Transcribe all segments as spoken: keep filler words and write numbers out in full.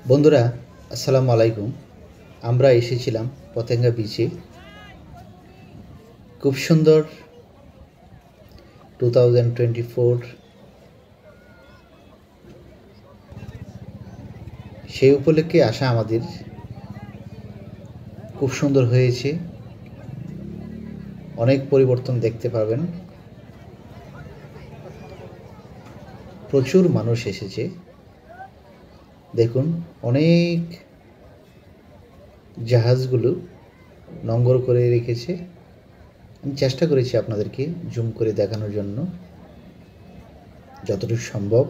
বন্ধুরা, আসসালামু আলাইকুম। আমরা এসেছিলাম পতেঙ্গা বিচে। খুব সুন্দর টু থাউজেন্ড টোয়েন্টি ফোর সেই উপলক্ষে আসা আমাদের খুব সুন্দর হয়েছে। অনেক পরিবর্তন দেখতে পাবেন। প্রচুর মানুষ এসেছে। দেখুন, অনেক জাহাজগুলো নোঙর করে রেখেছে। আমি চেষ্টা করেছি আপনাদেরকে জুম করে দেখানোর জন্য যতটুকু সম্ভব।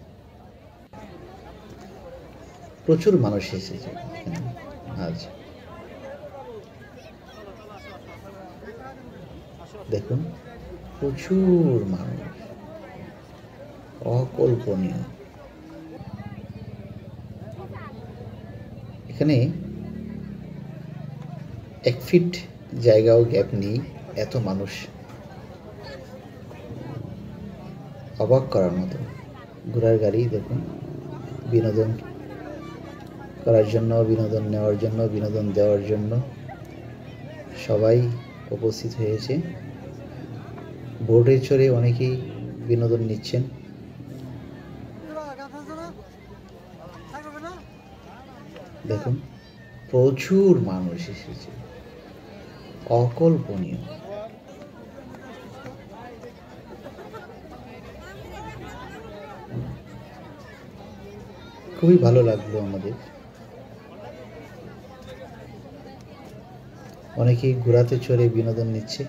প্রচুর মানুষ এসেছে আজ। দেখুন, প্রচুর মানুষ, অকল্পনীয়। এখানে এক ফিট জায়গাও গ্যাপ নেই, এত মানুষ। অবাক করার মতো। ঘোড়ার গাড়ি দেখুন, বিনোদন করার জন্য, বিনোদন নেওয়ার জন্য, বিনোদন দেওয়ার জন্য সবাই উপস্থিত হয়েছে। বোটে চড়ে অনেকেই বিনোদন নিচ্ছেন। দেখুন, প্রচুর মানুষ এসেছে, অকল্পনীয়। খুবই ভালো লাগলো আমাদের। অনেকেই ঘোড়াতে চড়ে বিনোদন নিচ্ছে।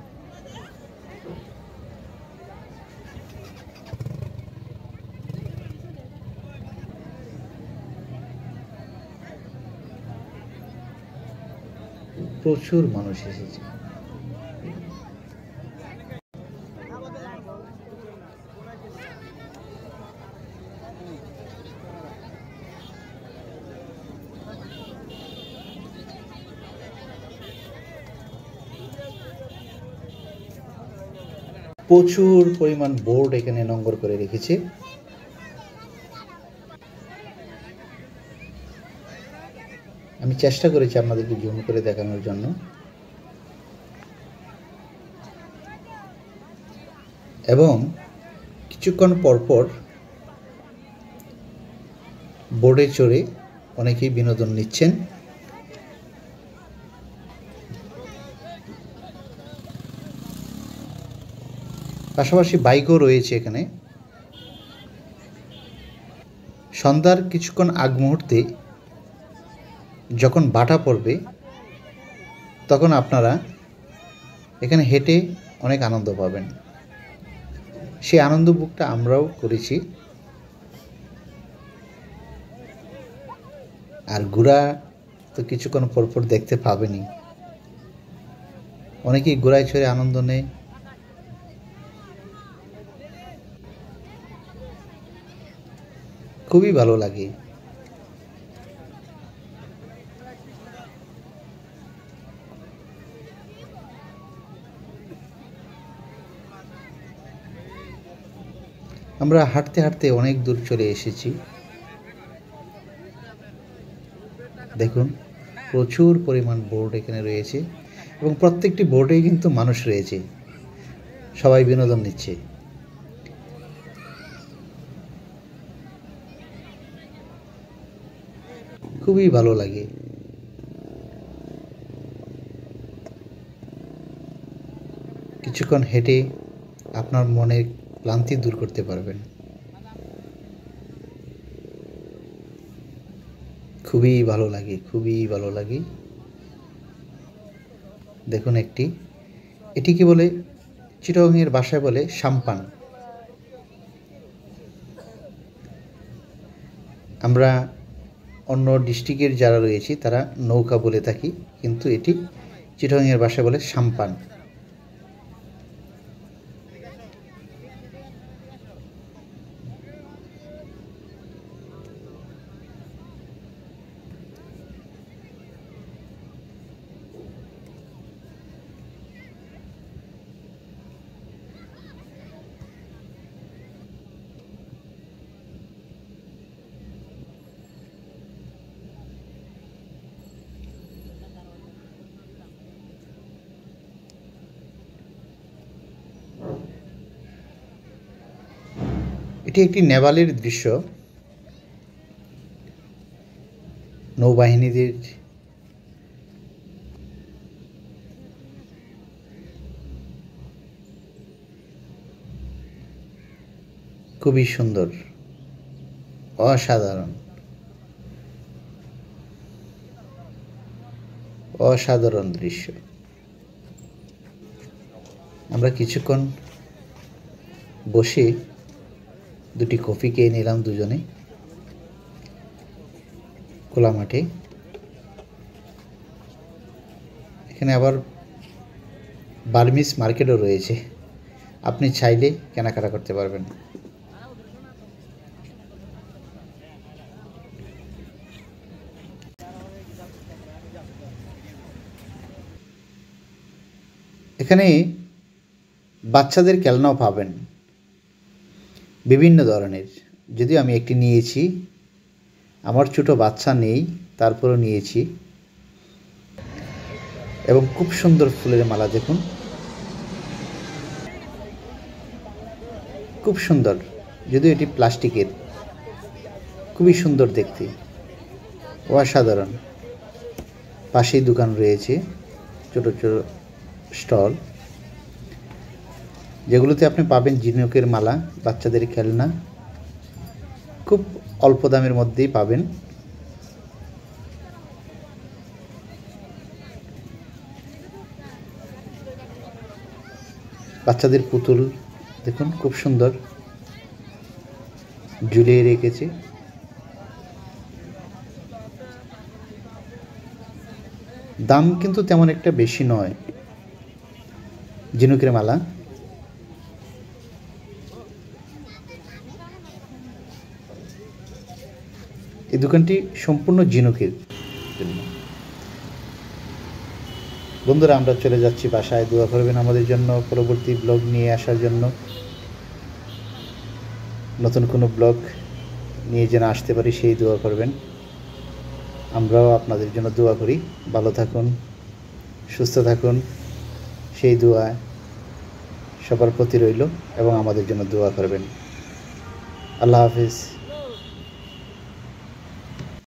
প্রচুর মানুষ এসেছে। প্রচুর পরিমাণ বোর্ড এখানে নোঙর করে রেখেছে। আমি চেষ্টা করেছি আপনাদেরকে জুম করে দেখানোর জন্য। এবং কিছুক্ষণ পরপর বোর্ডে চড়ে অনেকেই বিনোদন নিচ্ছেন। পাশাপাশি বাইকও রয়েছে এখানে। সন্ধ্যার কিছুক্ষণ আগ মুহূর্তে যখন বাটা পড়বে, তখন আপনারা এখানে হেঁটে অনেক আনন্দ পাবেন। সেই আনন্দ বুকটা আমরাও করেছি। আর ঘোড়া তো কিছুক্ষণ পরপর দেখতে পাবেনই। অনেকেই ঘোড়ায় চড়ে আনন্দ নেয়। খুবই ভালো লাগে। আমরা হাঁটতে হাঁটতে অনেক দূর চলে এসেছি। দেখুন, প্রচুর পরিমাণ বোর্ড এখানে রয়েছে এবং প্রত্যেকটি বোর্ডেই কিন্তু মানুষ রয়েছে। সবাই বিনোদন নিচ্ছে। খুবই ভালো লাগে। কিছুক্ষণ হেঁটে আপনার মনের ক্লান্তি দূর করতে পারবেন। খুবই ভালো লাগে, খুবই ভালো লাগে। দেখুন, একটি এটিকে বলে, চিটাগংয়ের ভাষায় বলে সাম্পান। আমরা অন্য ডিস্ট্রিক্টের যারা রয়েছি তারা নৌকা বলে থাকি, কিন্তু এটি চিটাগংয়ের ভাষায় বলে সাম্পান। এটি একটি নেভালের দৃশ্য। নৌবাহিনীদের খুবই সুন্দর, অসাধারণ অসাধারণ দৃশ্য। আমরা কিছুক্ষণ বসে দুটি কফি খেয়ে নিলাম দুজনে খোলা মাঠে। এখানে আবার বার্মিজ মার্কেটও রয়েছে, আপনি চাইলে কেনাকাটা করতে পারবেন। এখানে বাচ্চাদের খেলনাও পাবেন বিভিন্ন ধরনের। যদিও আমি একটি নিয়েছি, আমার ছোটো বাচ্চা নেই, তারপরেও নিয়েছি। এবং খুব সুন্দর ফুলের মালা দেখুন, খুব সুন্দর। যদিও এটি প্লাস্টিকের, খুবই সুন্দর দেখতে, অসাধারণ। পাশেই দোকান রয়েছে ছোট ছোট স্টল, যেগুলোতে আপনি পাবেন ঝিনুকের মালা, বাচ্চাদের খেলনা, খুব অল্প দামের মধ্যেই পাবেন। বাচ্চাদের পুতুল দেখুন, খুব সুন্দর ঝুলিয়ে রেখেছে। দাম কিন্তু তেমন একটা বেশি নয়। ঝিনুকের মালা, এই দোকানটি সম্পূর্ণ ঝিনুকের জন্য। বন্ধুরা, আমরা চলে যাচ্ছি বাসায়। দোয়া করবেন আমাদের জন্য, পরবর্তী ব্লগ নিয়ে আসার জন্য। নতুন কোনো ব্লগ নিয়ে যেন আসতে পারি সেই দোয়া করবেন। আমরাও আপনাদের জন্য দোয়া করি। ভালো থাকুন, সুস্থ থাকুন, সেই দোয়া সবার প্রতি রইল, এবং আমাদের জন্য দোয়া করবেন। আল্লাহ হাফিজ।